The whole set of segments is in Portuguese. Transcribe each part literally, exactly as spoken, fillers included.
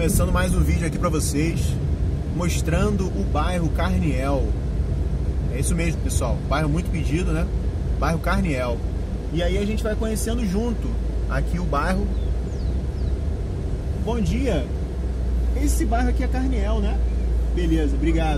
Começando mais um vídeo aqui pra vocês, mostrando o bairro Carniel. É isso mesmo, pessoal, bairro muito pedido, né? Bairro Carniel. E aí a gente vai conhecendo junto aqui o bairro. Bom dia. Esse bairro aqui é Carniel, né? Beleza, obrigado.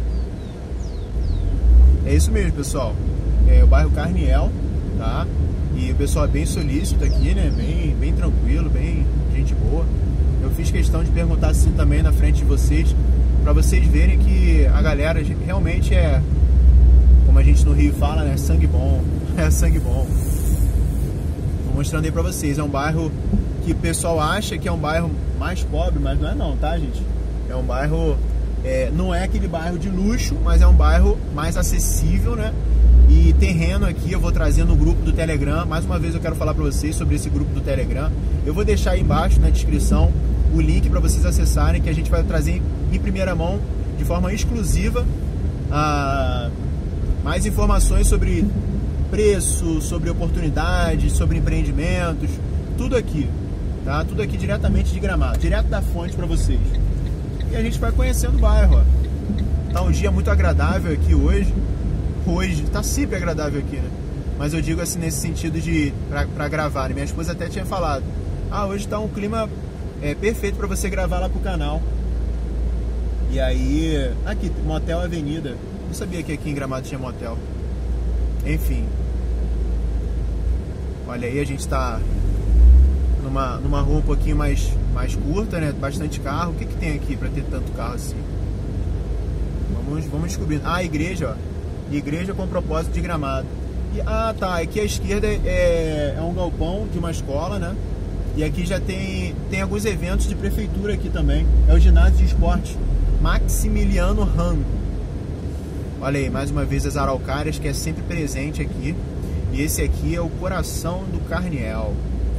É isso mesmo, pessoal. É o bairro Carniel, tá? E o pessoal é bem solícito aqui, né? Bem, bem tranquilo, bem gente boa. Eu fiz questão de perguntar assim também na frente de vocês, pra vocês verem que a galera realmente é, como a gente no Rio fala, né? Sangue bom. É sangue bom. Tô mostrando aí pra vocês. É um bairro que o pessoal acha que é um bairro mais pobre, mas não é não, tá, gente? É um bairro... É, não é aquele bairro de luxo, mas é um bairro mais acessível, né? E terreno aqui eu vou trazer no grupo do Telegram. Mais uma vez eu quero falar para vocês sobre esse grupo do Telegram. Eu vou deixar aí embaixo na descrição o link para vocês acessarem, que a gente vai trazer em primeira mão, de forma exclusiva, a... mais informações sobre preço, sobre oportunidades, sobre empreendimentos, tudo aqui, tá? Tudo aqui diretamente de Gramado, direto da fonte para vocês. E a gente vai conhecendo o bairro, ó. Tá um dia muito agradável aqui hoje. Hoje, tá sempre agradável aqui, né? Mas eu digo assim, nesse sentido de... Pra, pra gravar, né? Minha esposa até tinha falado: ah, hoje tá um clima é, perfeito pra você gravar lá pro canal. E aí... Aqui, Motel Avenida. Não sabia que aqui em Gramado tinha motel. Enfim. Olha aí, a gente tá... Numa, numa rua um pouquinho mais, mais curta, né? Bastante carro. O que que tem aqui pra ter tanto carro assim? Vamos, vamos descobrindo. Ah, igreja, ó. Igreja com propósito de Gramado. E, ah, tá. Aqui à esquerda é, é um galpão de uma escola, né? E aqui já tem, tem alguns eventos de prefeitura aqui também. É o ginásio de esporte Maximiliano Ram. Olha aí, mais uma vez as araucárias, que é sempre presente aqui. E esse aqui é o coração do Carniel.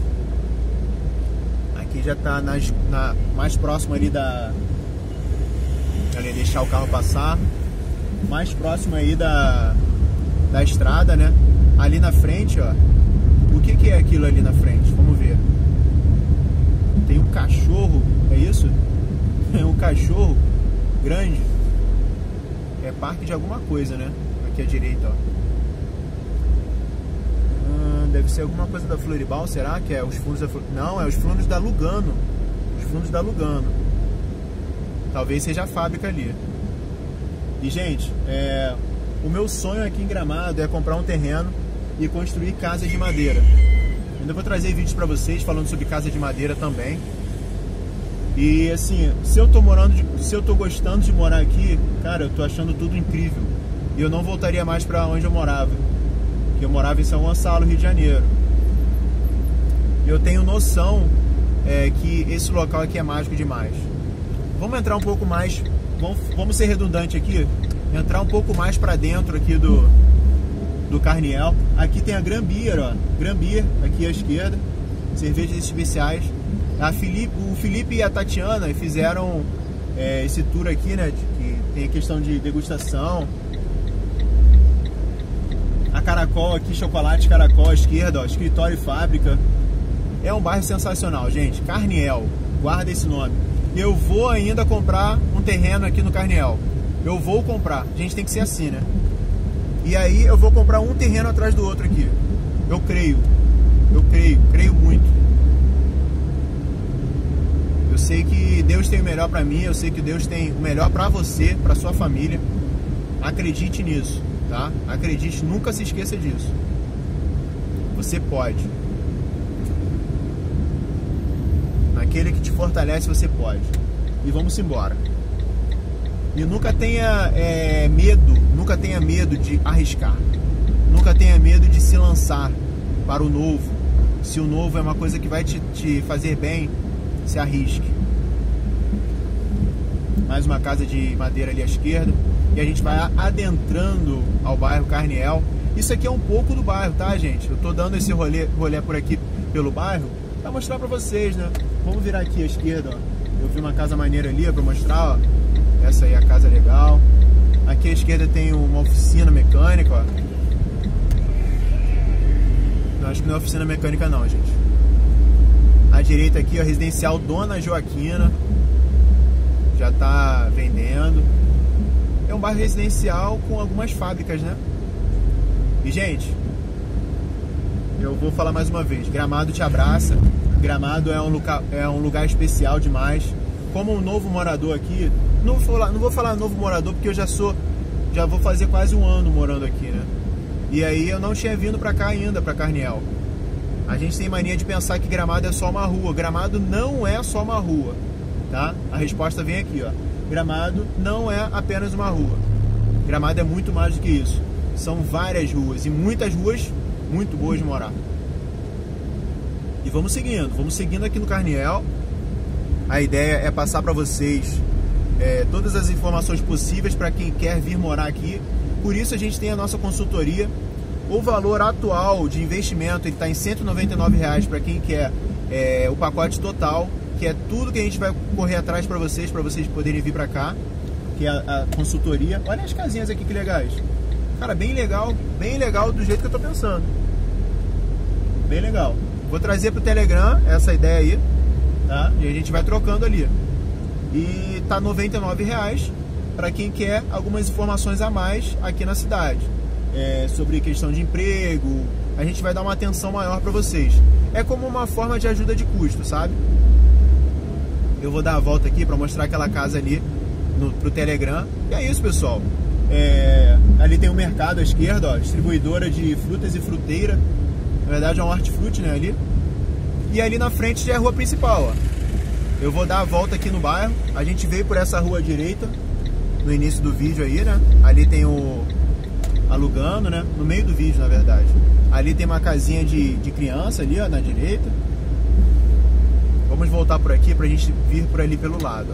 Aqui já tá nas, na, mais próximo ali da... Ali, deixar o carro passar. Mais próximo aí da, da estrada, né? Ali na frente, ó. O que que é aquilo ali na frente? Vamos ver. Tem um cachorro, é isso? É um cachorro grande. É parque de alguma coisa, né? Aqui à direita, ó. Deve ser alguma coisa da Floribal, será que é os fundos da Floribal? Não, é os fundos da Lugano. Os fundos da Lugano. Talvez seja a fábrica ali. E, gente, é... o meu sonho aqui em Gramado é comprar um terreno e construir casa de madeira. Ainda vou trazer vídeos pra vocês falando sobre casa de madeira também. E, assim, se eu tô morando, de... se eu tô gostando de morar aqui, cara, eu tô achando tudo incrível. E eu não voltaria mais pra onde eu morava. Eu morava em São Gonçalo, Rio de Janeiro. Eu tenho noção é, que esse local aqui é mágico demais. Vamos entrar um pouco mais, vamos, vamos ser redundante aqui, entrar um pouco mais para dentro aqui do, do Carniel. Aqui tem a Gran Beer, ó, Gran Beer, aqui à esquerda, cervejas especiais. A Felipe, o Felipe e a Tatiana fizeram é, esse tour aqui, né, de, que tem a questão de degustação. A Caracol aqui, chocolate Caracol à esquerda, ó, escritório e fábrica. É um bairro sensacional, gente. Carniel, guarda esse nome. Eu vou ainda comprar um terreno aqui no Carniel. Eu vou comprar. A gente tem que ser assim, né? E aí eu vou comprar um terreno atrás do outro aqui. Eu creio. Eu creio, creio muito. Eu sei que Deus tem o melhor pra mim. Eu sei que Deus tem o melhor pra você, pra sua família. Acredite nisso. Tá? Acredite, nunca se esqueça disso. Você pode. Naquele que te fortalece, você pode. E vamos embora. E nunca tenha é, medo, nunca tenha medo de arriscar. Nunca tenha medo de se lançar para o novo. Se o novo é uma coisa que vai te, te fazer bem, se arrisque. Mais uma casa de madeira ali à esquerda. E a gente vai adentrando ao bairro Carniel. Isso aqui é um pouco do bairro, tá, gente? Eu tô dando esse rolê, rolê por aqui pelo bairro pra mostrar pra vocês, né? Vamos virar aqui à esquerda, ó. Eu vi uma casa maneira ali, ó, pra mostrar, ó. Essa aí é a casa legal. Aqui à esquerda tem uma oficina mecânica, ó. Não, acho que não é oficina mecânica não, gente. À direita aqui, ó, residencial Dona Joaquina. já está vendendo. É um bairro residencial com algumas fábricas, né? E, gente, eu vou falar mais uma vez, Gramado te abraça. Gramado é um lugar, é um lugar especial demais. Como um novo morador aqui, não vou falar, não vou falar novo morador porque eu já sou, já vou fazer quase um ano morando aqui, né? E aí eu não tinha vindo pra cá ainda, pra Carniel. A gente tem mania de pensar que Gramado é só uma rua. Gramado não é só uma rua, tá? A resposta vem aqui, ó. Gramado não é apenas uma rua. Gramado é muito mais do que isso. São várias ruas e muitas ruas muito boas de morar. E vamos seguindo, vamos seguindo aqui no Carniel. A ideia é passar para vocês é, todas as informações possíveis para quem quer vir morar aqui. Por isso a gente tem a nossa consultoria. O valor atual de investimento está em cento e noventa e nove reais para quem quer é, o pacote total, que é tudo que a gente vai correr atrás para vocês, para vocês poderem vir para cá, que é a, a consultoria. Olha as casinhas aqui que legais. Cara, bem legal, bem legal do jeito que eu tô pensando. Bem legal. Vou trazer pro Telegram essa ideia aí, tá? E a gente vai trocando ali. E tá noventa e nove reais para quem quer algumas informações a mais aqui na cidade. É, sobre questão de emprego, a gente vai dar uma atenção maior para vocês. É como uma forma de ajuda de custo, sabe? Eu vou dar a volta aqui para mostrar aquela casa ali no, pro Telegram. E é isso, pessoal. É, ali tem um mercado à esquerda, ó, distribuidora de frutas e fruteira. Na verdade é um hortifruti, né, ali. E ali na frente já é a rua principal, ó. Eu vou dar a volta aqui no bairro. A gente veio por essa rua à direita no início do vídeo aí, né? Ali tem o alugando, né? No meio do vídeo, na verdade. Ali tem uma casinha de, de criança ali, ó, na direita. Vamos voltar por aqui pra gente vir por ali pelo lado.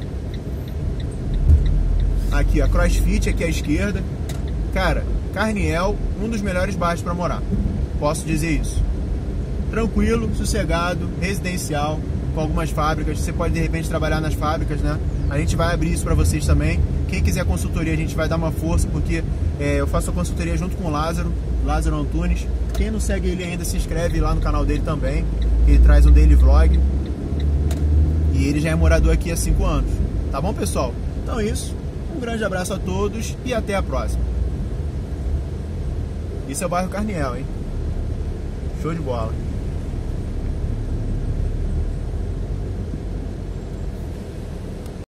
Aqui, a CrossFit aqui à esquerda. Cara, Carniel, um dos melhores bairros para morar. Posso dizer isso. Tranquilo, sossegado, residencial, com algumas fábricas. Você pode de repente trabalhar nas fábricas, né? A gente vai abrir isso para vocês também. Quem quiser consultoria, a gente vai dar uma força, porque é, eu faço a consultoria junto com o Lázaro, Lázaro Antunes. Quem não segue ele ainda, se inscreve lá no canal dele também. Ele traz um daily vlog. E ele já é morador aqui há cinco anos. Tá bom, pessoal? Então é isso. Um grande abraço a todos e até a próxima. Isso é o bairro Carniel, hein? Show de bola.